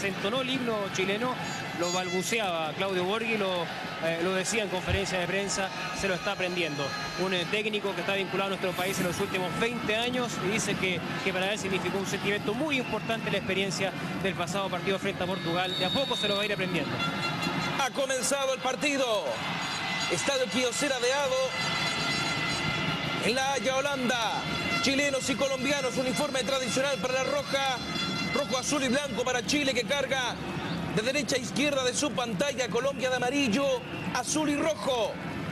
se entonó el himno chileno, lo balbuceaba Claudio Borghi, lo decía en conferencia de prensa, se lo está aprendiendo. Un técnico que está vinculado a nuestro país en los últimos 20 años y dice que para él significó un sentimiento muy importante la experiencia del pasado partido frente a Portugal. De a poco se lo va a ir aprendiendo. Ha comenzado el partido. Estadio Kyocera de Ado, en La Haya, Holanda. Chilenos y colombianos, uniforme tradicional para la roja, rojo, azul y blanco para Chile, que carga de derecha a izquierda de su pantalla. Colombia de amarillo, azul y rojo.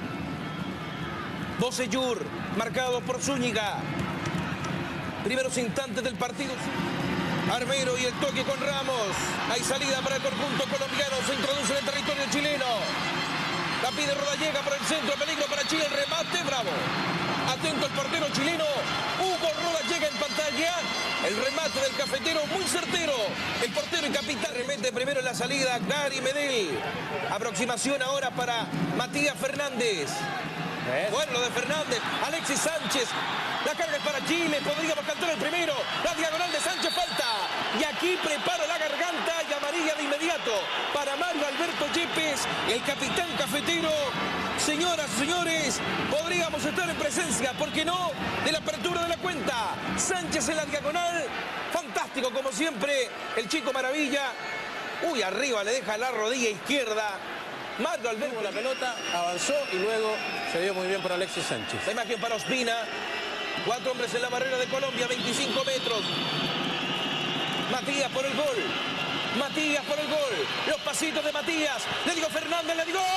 Bocellur, marcado por Zúñiga. Primeros instantes del partido. Armero y el toque con Ramos. Hay salida para el conjunto colombiano, se introduce en el territorio chileno. La pide Rodallega por el centro, peligro para Chile, el remate, bravo. Atento el portero chileno, Hugo Rodallega en pantalla. El remate del cafetero muy certero. El portero y capitán remete primero en la salida, Gary Medel. Aproximación ahora para Matías Fernández. Bueno, lo de Fernández, Alexis Sánchez. La carga es para Chile, podríamos cantar el primero. La diagonal de Sánchez falta. Y aquí prepara la garganta y amarilla de inmediato para Mario Alberto Yepes, el capitán cafetero. Señoras y señores, podríamos estar en presencia, ¿por qué no?, de la apertura de la cuenta. Sánchez en la diagonal, fantástico como siempre, el chico maravilla. Uy, arriba le deja la rodilla izquierda. Mario Alberto, la pelota, avanzó y luego se dio muy bien por Alexis Sánchez. La imagen para Ospina. 4 hombres en la barrera de Colombia, 25 metros. Matías por el gol. Matías por el gol. Los pasitos de Matías. Le digo Fernández, le digo ¡gol!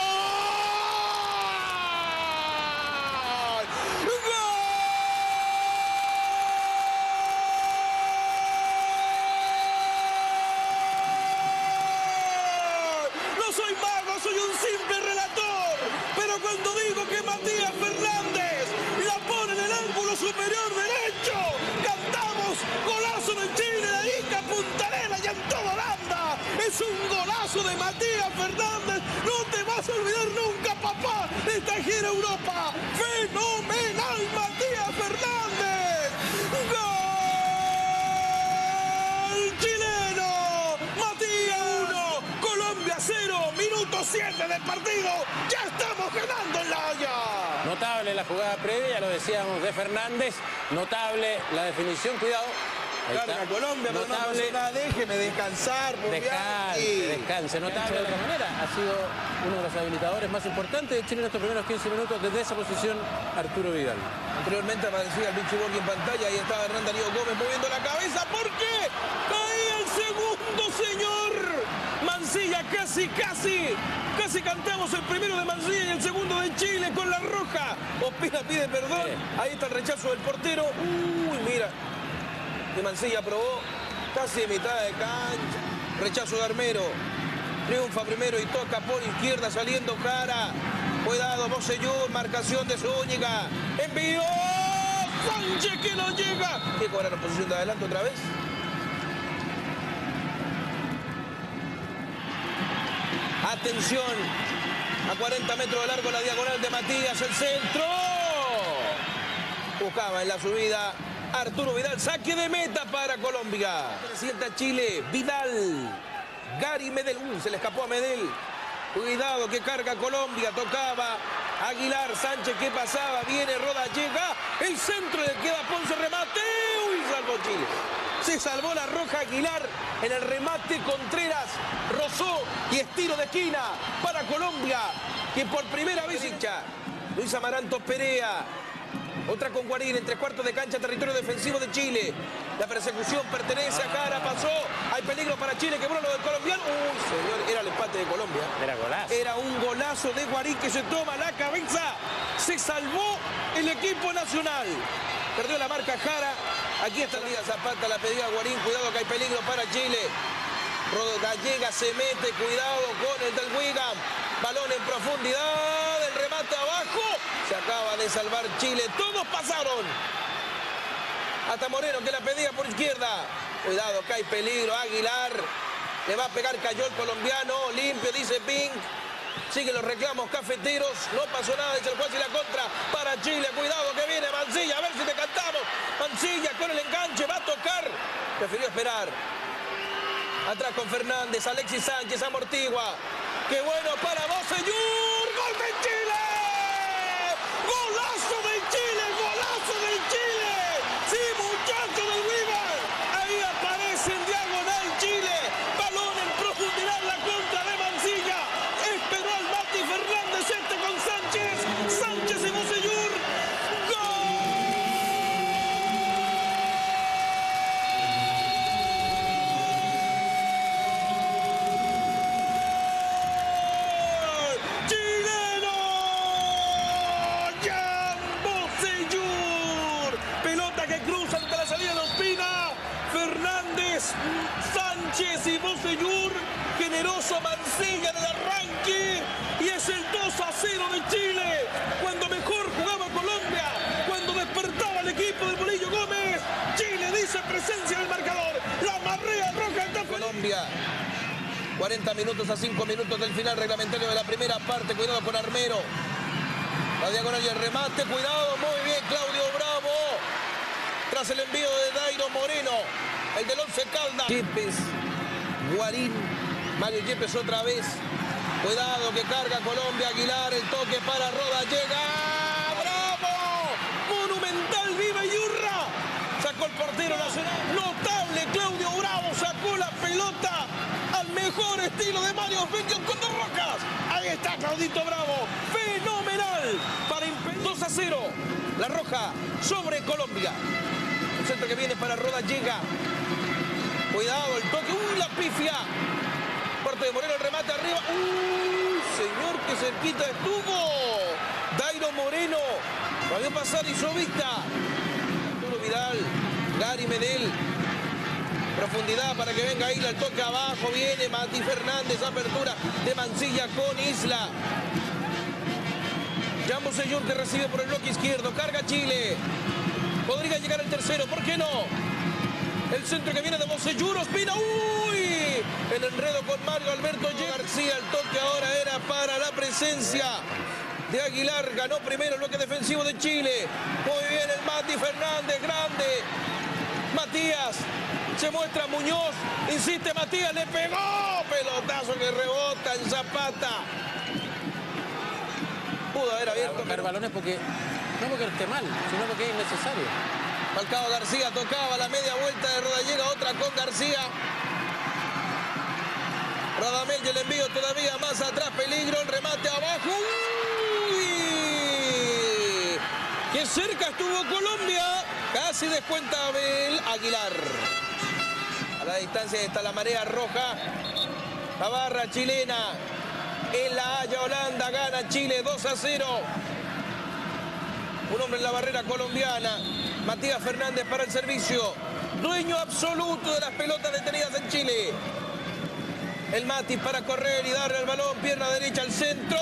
No soy mago, soy un simple relator. Pero cuando digo que Matías Fernández la pone en el ángulo superior derecho, cantamos golazo de Chile, de Ica, Punta Arenas y en toda Holanda. Es un golazo de Matías Fernández. No te vas a olvidar nunca, papá, de esta gira a Europa. ¡Fenomenal, Matías Fernández! ¡Gol chileno! Matías 1, Colombia 0, minuto 7 del partido. ¡Ya estamos ganando en La Haya! Notable la jugada previa, lo decíamos, de Fernández. Notable la definición, cuidado. Carga Colombia, pero no pasó nada, déjeme descansar. Descanse, notable de otra manera. Ha sido uno de los habilitadores más importantes de Chile en estos primeros 15 minutos. Desde esa posición, Arturo Vidal. Anteriormente aparecía el Vichy Borghi en pantalla. Ahí estaba Hernán Darío Gómez moviendo la cabeza. ¿Por qué? Caía el segundo, señor. Mancilla casi cantamos el primero de Mancilla y el segundo de Chile con la roja. Ospina pide perdón. Ahí está el rechazo del portero. Uy, mira. De Mancilla probó casi de mitad de cancha. Rechazo de Armero. Triunfa primero y toca por izquierda saliendo Jara. Cuidado, Bocellur, marcación de Zúñiga. Envío Sánchez que no llega. ¿Qué cobraron posición de adelante otra vez? Atención. A 40 metros de largo la diagonal de Matías. El centro. Buscaba en la subida Arturo Vidal, saque de meta para Colombia. Sienta Chile, Vidal, Gary Medel, se le escapó a Medel. Cuidado que carga Colombia, tocaba Aguilar, Sánchez que pasaba, viene Rodallega, el centro le queda Ponce, remate, uy, salvó Chile. Se salvó la roja Aguilar en el remate, Contreras rozó y estiro de esquina para Colombia, que por primera vez hincha. Luis Amaranto Perea. Otra con Guarín en 3/4 de cancha, territorio defensivo de Chile. La persecución pertenece a Jara, pasó. Hay peligro para Chile, quebró lo del colombiano. Uy, señor, era el empate de Colombia. Era golazo. Era un golazo de Guarín que se toma la cabeza. Se salvó el equipo nacional. Perdió la marca Jara. Aquí está Liga Zapata, la pedía Guarín. Cuidado que hay peligro para Chile. Rodallega se mete, cuidado con el del Wigan. Balón en profundidad, el remate abajo. Se acaba de salvar Chile. Todos pasaron. Hasta Moreno que la pedía por izquierda. Cuidado que hay peligro. Aguilar. Le va a pegar, cayó el colombiano. Limpio, dice Pink. Siguen los reclamos cafeteros. No pasó nada, dice el juez y la contra para Chile. Cuidado que viene Mancilla. A ver si te cantamos. Mancilla con el enganche. Va a tocar. Prefirió esperar. Atrás con Fernández, Alexis Sánchez amortigua. ¡Qué bueno para Bocellur! ¡Gol de Chile! ¡Golazo de Chile! ¡Golazo de Chile! ¡Sí, muchachos del River! Ahí aparece en diagonal Chile. Balón en profundidad, la contra de Mancilla. Esperó al Mati Fernández con Sánchez. Sánchez y Bocellur. Sánchez y Bocellur, generoso Mancilla en el arranque y es el 2-0 de Chile. Cuando mejor jugaba Colombia, cuando despertaba el equipo de Bolillo Gómez, Chile dice presencia en el marcador. La marea roja está Colombia. 40 minutos a 5 minutos del final reglamentario de la primera parte. Cuidado con Armero. La diagonal y el remate. Cuidado, muy bien Claudio Bravo. Tras el envío de Dairo Moreno. El del Once Caldas. Yepes, Guarín, Mario Yepes otra vez. Cuidado que carga Colombia, Aguilar, el toque para Roda, llega. ¡Bravo! Monumental, viva Yurra. Sacó el portero nacional. Notable, Claudio Bravo sacó la pelota al mejor estilo de Mario Vecchio con dos rocas. Ahí está Claudito Bravo. Fenomenal para impedir 2-0. La roja sobre Colombia. El centro que viene para Roda llega. Cuidado, el toque. ¡Uy, la pifia! Parte de Moreno, el remate arriba. ¡Uy, señor, qué cerquita estuvo! Dairo Moreno. Lo vio pasar, hizo vista. Arturo Vidal. Gary Medel. Profundidad para que venga Isla. El toque abajo. Viene Mati Fernández. Apertura de Mancilla con Isla. Jan Bocellur que recibe por el bloque izquierdo. Carga Chile. Podría llegar el tercero. ¿Por qué no? El centro que viene de Bocellur, Ospina, ¡uy! El enredo con Mario Alberto García, el toque ahora era para la presencia de Aguilar, ganó primero el bloque defensivo de Chile. Muy bien el Mati Fernández, grande. Matías, se muestra Muñoz, insiste Matías, le pegó, pelotazo que rebota en Zapata. Pudo haber abierto. Buscar balones porque, no porque esté mal, sino porque es innecesario. Falcao García tocaba la media vuelta de Rodallega, otra con García. Radamel y el envío todavía más atrás, peligro, el remate abajo. ¡Uy! ¡Qué cerca estuvo Colombia! Casi descuenta Abel Aguilar. A la distancia está la marea roja. La barra chilena. En La Haya, Holanda, gana Chile 2-0. Un hombre en la barrera colombiana. Matías Fernández para el servicio. Dueño absoluto de las pelotas detenidas en Chile. El Mati para correr y darle el balón. Pierna derecha al centro.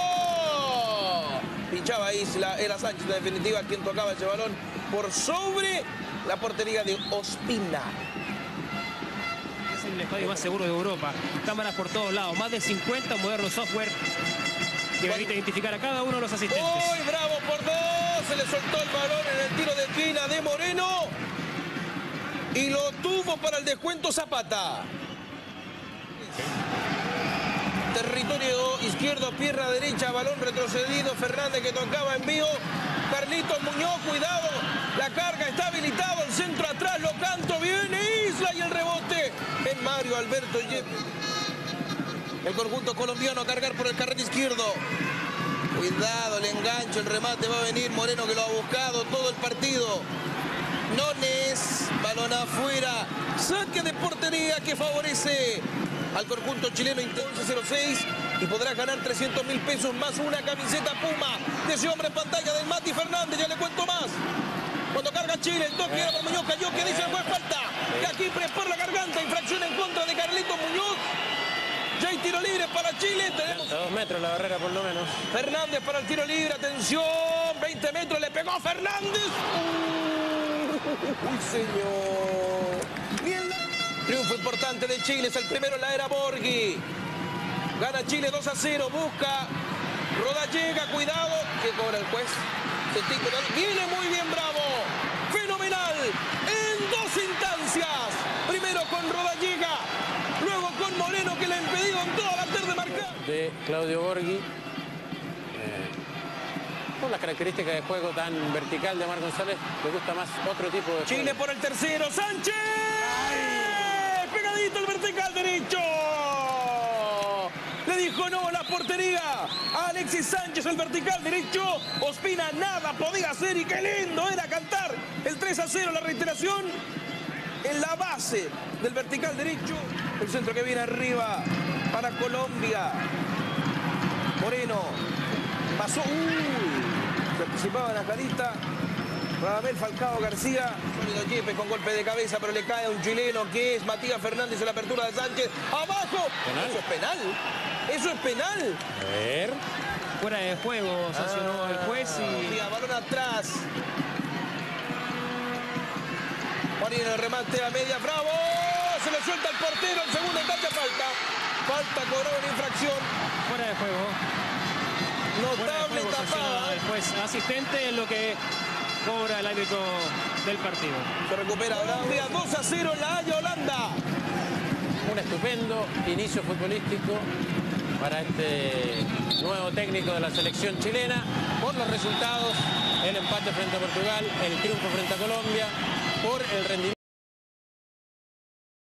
Pinchaba Isla. Era Sánchez en definitiva quien tocaba ese balón por sobre la portería de Ospina. Es el estadio más seguro de Europa. Cámaras por todos lados. Más de 50 modernos software que permite identificar a cada uno de los asistentes. ¡Uy, Bravo por dos! Se le soltó el balón en el tiro de esquina de Moreno. Y lo tuvo para el descuento Zapata. Territorio izquierdo, pierna derecha, balón retrocedido. Fernández que tocaba envío. Carlitos Muñoz, cuidado. La carga está habilitado. El centro atrás, lo canto. Viene Isla y el rebote en Mario Alberto Yepes. El conjunto colombiano a cargar por el carril izquierdo. Cuidado, el enganche, el remate va a venir. Moreno que lo ha buscado todo el partido. Nones, balón afuera. Saque de portería que favorece al conjunto chileno. 11-06 y podrá ganar 300.000 pesos más una camiseta Puma de ese hombre en pantalla del Mati Fernández. Ya le cuento más. Cuando carga Chile, el toque era por Muñoz, cayó, que dice fue falta. Y aquí prepara la garganta, infracción en contra de Carlitos Muñoz. Ya hay tiro libre para Chile. Tenemos a 2 metros la barrera por lo menos. Fernández para el tiro libre. Atención. 20 metros. Le pegó a Fernández. ¡Uy, señor! Triunfo importante de Chile. Es el primero en la era Borghi. Gana Chile 2-0. Busca. Rodallega. Cuidado. Que cobra el juez. Viene muy bien Bravo. Fenomenal. En dos instancias. Primero con Rodallega. de Claudio Borghi. Por las características de juego tan vertical de Omar González, le gusta más otro tipo de Chile juego. por el tercero, ¡Sánchez! ¡Ay! Pegadito el vertical derecho. Le dijo no a la portería. Alexis Sánchez, el vertical derecho. Ospina nada podía hacer y qué lindo era cantar el 3-0, la reiteración en la base del vertical derecho. El centro que viene arriba para Colombia. Moreno pasó. Se anticipaba en la carita. Radamel Falcao García. Sólido Yepes con golpe de cabeza, pero le cae a un chileno que es Matías Fernández en la apertura de Sánchez. ¡Abajo! ¿Penal? ¿Eso es penal? ¿Eso es penal? A ver. Fuera de juego sancionó el juez y... Mira, balón atrás. Marín en el remate a media. ¡Bravo! Se le suelta el portero. El segundo tacha falta. Falta, cobró una infracción. Fuera de juego. Notable tapada. El juez asistente en lo que cobra el árbitro del partido. Se recupera Colombia. 2-0 en La Haya, Holanda. Un estupendo inicio futbolístico para este nuevo técnico de la selección chilena. Por los resultados, el empate frente a Portugal, el triunfo frente a Colombia, por el rendimiento.